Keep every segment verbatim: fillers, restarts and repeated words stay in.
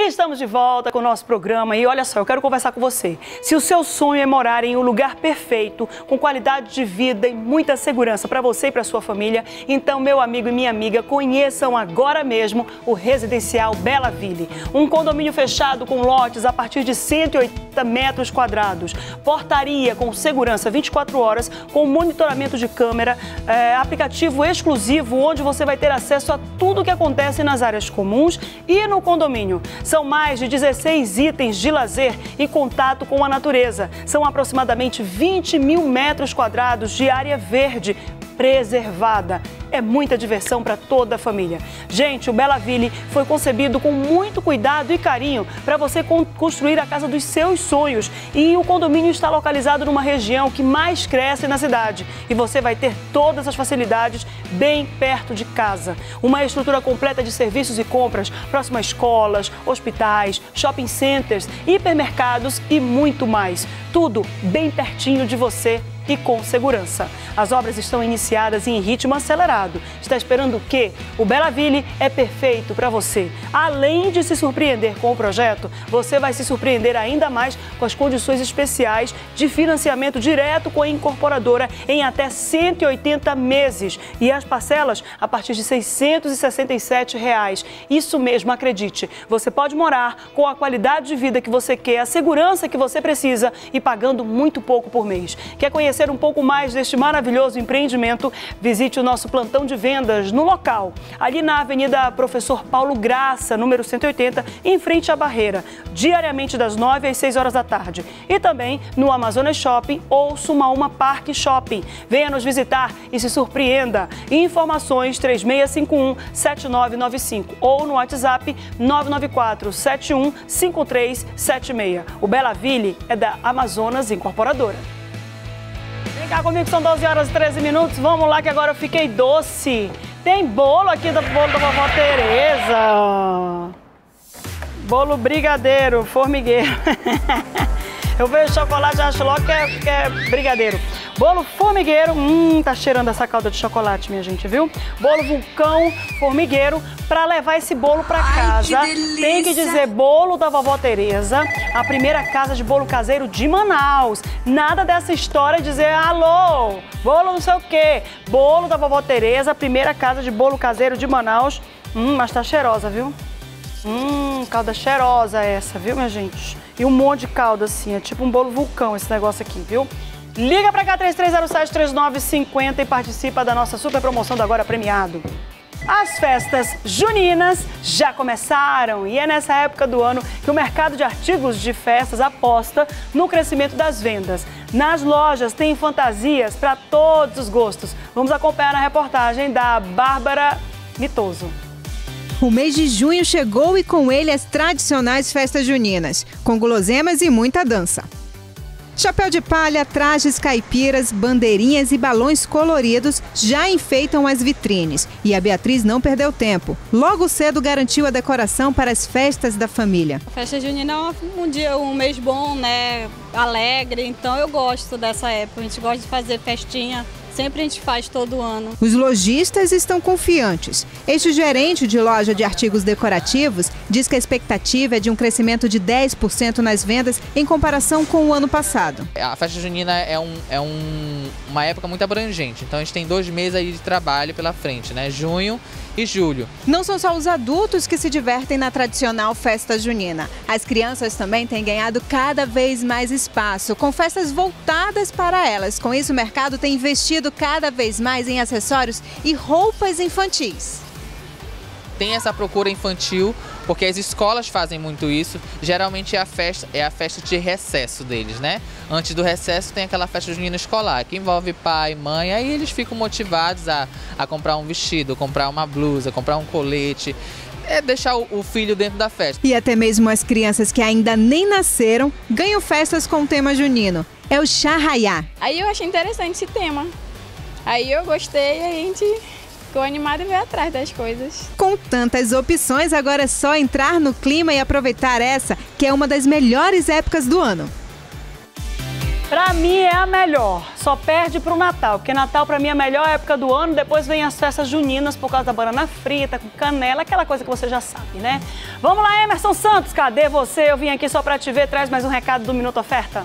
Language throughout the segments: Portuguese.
Estamos de volta com o nosso programa e olha só, eu quero conversar com você. Se o seu sonho é morar em um lugar perfeito, com qualidade de vida e muita segurança para você e para sua família, então, meu amigo e minha amiga, conheçam agora mesmo o Residencial Bela Ville. Um condomínio fechado com lotes a partir de cento e oitenta metros quadrados, portaria com segurança vinte e quatro horas, com monitoramento de câmera, é, aplicativo exclusivo onde você vai ter acesso a tudo o que acontece nas áreas comuns e no condomínio. São mais de dezesseis itens de lazer e contato com a natureza. São aproximadamente vinte mil metros quadrados de área verde preservada. É muita diversão para toda a família. Gente, o Bela Ville foi concebido com muito cuidado e carinho para você construir a casa dos seus sonhos. E o condomínio está localizado numa região que mais cresce na cidade. E você vai ter todas as facilidades bem perto de casa. Uma estrutura completa de serviços e compras, próximo a escolas, hospitais, shopping centers, hipermercados e muito mais. Tudo bem pertinho de você e com segurança. As obras estão iniciadas em ritmo acelerado. Está esperando o quê? O Bela Ville é perfeito para você. Além de se surpreender com o projeto, você vai se surpreender ainda mais com as condições especiais de financiamento direto com a incorporadora em até cento e oitenta meses e as parcelas a partir de seiscentos e sessenta e sete reais. Isso mesmo, acredite. Você pode morar com a qualidade de vida que você quer, a segurança que você precisa e pagando muito pouco por mês. Quer conhecer Conhecer um pouco mais deste maravilhoso empreendimento, visite o nosso plantão de vendas no local, ali na Avenida Professor Paulo Graça, número cento e oitenta, em frente à Barreira, diariamente das nove às seis horas da tarde. E também no Amazonas Shopping ou Sumaúma Park Shopping. Venha nos visitar e se surpreenda. Informações três seis cinco um, sete nove nove cinco ou no WhatsApp nove nove quatro, sete um cinco três sete seis. O Bela Ville é da Amazonas Incorporadora. Vem cá comigo, são doze horas e treze minutos. Vamos lá que agora eu fiquei doce. Tem bolo aqui do bolo da vovó Tereza. Bolo brigadeiro, formigueiro. Eu vejo chocolate e acho logo que é, que é brigadeiro. Bolo formigueiro, hum, tá cheirando essa calda de chocolate, minha gente, viu? Bolo vulcão formigueiro, pra levar esse bolo pra casa. Ai, que tem que dizer bolo da vovó Tereza, a primeira casa de bolo caseiro de Manaus. Nada dessa história de dizer, alô, bolo não sei o quê. Bolo da vovó Tereza, a primeira casa de bolo caseiro de Manaus. Hum, mas tá cheirosa, viu? Hum, calda cheirosa essa, viu, minha gente? E um monte de calda assim, é tipo um bolo vulcão esse negócio aqui, viu? Liga pra cá, três três zero sete, três nove cinco zero e participa da nossa super promoção do Agora Premiado. As festas juninas já começaram e é nessa época do ano que o mercado de artigos de festas aposta no crescimento das vendas. Nas lojas tem fantasias para todos os gostos. Vamos acompanhar na reportagem da Bárbara Mitoso. O mês de junho chegou e com ele as tradicionais festas juninas, com guloseimas e muita dança. Chapéu de palha, trajes caipiras, bandeirinhas e balões coloridos já enfeitam as vitrines. E a Beatriz não perdeu tempo. Logo cedo garantiu a decoração para as festas da família. A festa junina é um dia, um mês bom, né? Alegre, então eu gosto dessa época. A gente gosta de fazer festinha. Sempre a gente faz todo ano. Os lojistas estão confiantes. Este gerente de loja de artigos decorativos diz que a expectativa é de um crescimento de dez por cento nas vendas em comparação com o ano passado. A festa junina é, um, é um, uma época muito abrangente, então a gente tem dois meses aí de trabalho pela frente, né? Junho e julho. Não são só os adultos que se divertem na tradicional festa junina. As crianças também têm ganhado cada vez mais espaço, com festas voltadas para elas. Com isso, o mercado tem investido cada vez mais em acessórios e roupas infantis. Tem essa procura infantil, porque as escolas fazem muito isso. Geralmente é a festa, é a festa de recesso deles, né? Antes do recesso tem aquela festa junina escolar, que envolve pai, mãe, aí eles ficam motivados a, a comprar um vestido, comprar uma blusa, comprar um colete. É deixar o, o filho dentro da festa. E até mesmo as crianças que ainda nem nasceram ganham festas com o tema junino. É o Charraiá. Aí eu achei interessante esse tema. Aí eu gostei e a gente ficou animado e veio atrás das coisas. Com tantas opções, agora é só entrar no clima e aproveitar essa, que é uma das melhores épocas do ano. Pra mim é a melhor, só perde pro Natal, porque Natal pra mim é a melhor época do ano, depois vem as festas juninas por causa da banana frita, com canela, aquela coisa que você já sabe, né? Vamos lá, Emerson Santos, cadê você? Eu vim aqui só pra te ver, traz mais um recado do Minuto Oferta.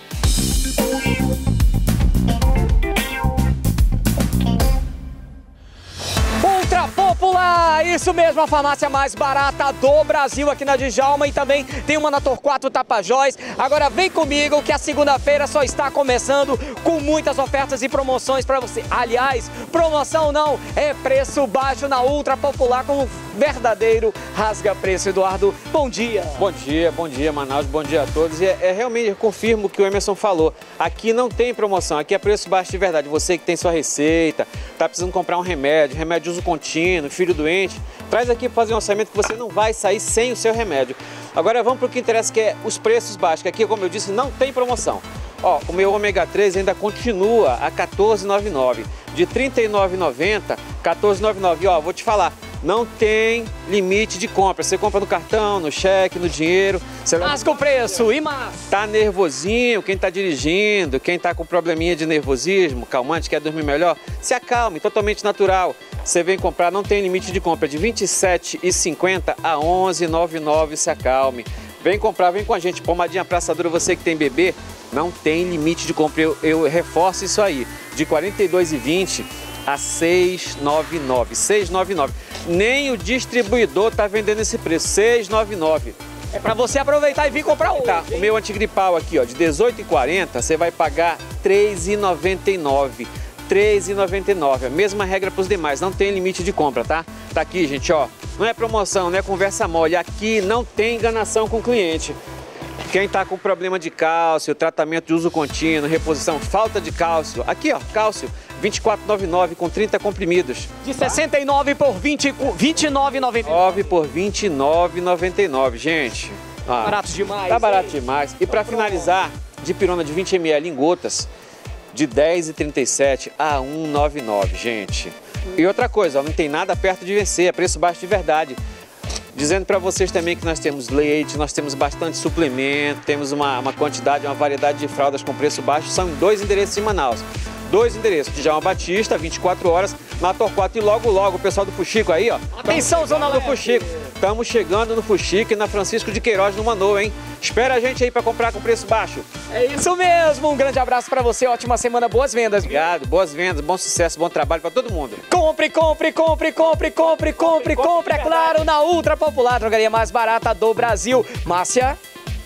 Ultra Popular, isso mesmo, a farmácia mais barata do Brasil aqui na Djalma e também tem uma na Torquato Tapajós. Agora vem comigo que a segunda-feira só está começando com muitas ofertas e promoções para você. Aliás, promoção não, é preço baixo na Ultra Popular com um verdadeiro rasga-preço. Eduardo, bom dia. Bom dia, bom dia Manaus, bom dia a todos. E é, é realmente, eu confirmo o que o Emerson falou, aqui não tem promoção, aqui é preço baixo de verdade. Você que tem sua receita, tá precisando comprar um remédio, remédio de uso contínuo, filho doente, traz aqui para fazer um orçamento que você não vai sair sem o seu remédio. Agora vamos para o que interessa, que é os preços baixos, que aqui, como eu disse, não tem promoção. Ó, o meu ômega três ainda continua a quatorze reais e noventa e nove centavos, de trinta e nove reais e noventa centavos, quatorze reais e noventa e nove centavos. E ó, vou te falar, não tem limite de compra. Você compra no cartão, no cheque, no dinheiro. Você vai... Mas com preço, e mais? Tá nervosinho, quem tá dirigindo, quem tá com probleminha de nervosismo, calmante, quer dormir melhor, se acalme, totalmente natural. Você vem comprar, não tem limite de compra, de vinte e sete reais e cinquenta centavos a onze reais e noventa e nove centavos, se acalme. Vem comprar, vem com a gente, pomadinha Praça Dura, você que tem bebê, não tem limite de compra, eu, eu reforço isso aí, de quarenta e dois reais e vinte centavos a seis reais e noventa e nove centavos, seis reais e noventa e nove centavos. Nem o distribuidor está vendendo esse preço, seis reais e noventa e nove centavos. É para você aproveitar e vir comprar hoje. Tá, o meu antigripal aqui, ó, de dezoito reais e quarenta centavos, você vai pagar três reais e noventa e nove centavos. três reais e noventa e nove centavos, a mesma regra para os demais, não tem limite de compra, tá? Tá aqui, gente, ó, não é promoção, não é conversa mole, aqui não tem enganação com o cliente. Quem tá com problema de cálcio, tratamento de uso contínuo, reposição, falta de cálcio, aqui ó, cálcio, vinte e quatro reais e noventa e nove centavos com trinta comprimidos. De sessenta e nove por vinte, vinte e nove reais e noventa e nove centavos. por vinte e nove reais e noventa e nove centavos, gente. Ah, barato demais. Tá barato demais. E para finalizar, dipirona de vinte mililitros em gotas, de dez reais e trinta e sete centavos a um real e noventa e nove centavos, gente. E outra coisa, ó, não tem nada perto de vencer, é preço baixo de verdade. Dizendo para vocês também que nós temos leite, nós temos bastante suplemento, temos uma, uma quantidade, uma variedade de fraldas com preço baixo. São em dois endereços em Manaus. Dois endereços, Djalma Batista, vinte e quatro horas, na Torquato. E logo, logo, o pessoal do Fuxico aí, ó. Atenção, Zona do Fuxico. Estamos chegando no Fuxico e na Francisco de Queiroz, no Manoa, hein? Espera a gente aí para comprar com preço baixo. É isso mesmo, um grande abraço para você, ótima semana, boas vendas. Obrigado, boas vendas, bom sucesso, bom trabalho para todo mundo. Compre, compre, compre, compre, compre, compre, compre, é claro, na Ultra Popular, drogaria mais barata do Brasil. Márcia?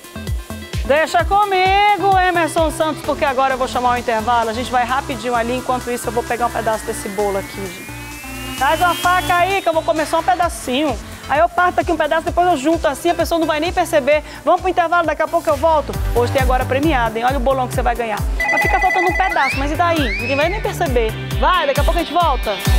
Deixa comigo, Emerson Santos, porque agora eu vou chamar o intervalo. A gente vai rapidinho ali, enquanto isso eu vou pegar um pedaço desse bolo aqui, gente. Traz uma faca aí que eu vou comer só um pedacinho. Aí eu parto aqui um pedaço, depois eu junto assim, a pessoa não vai nem perceber. Vamos pro intervalo, daqui a pouco eu volto. Hoje tem agora premiado, hein? Olha o bolão que você vai ganhar. Vai ficar faltando um pedaço, mas e daí? Ninguém vai nem perceber. Vai, daqui a pouco a gente volta.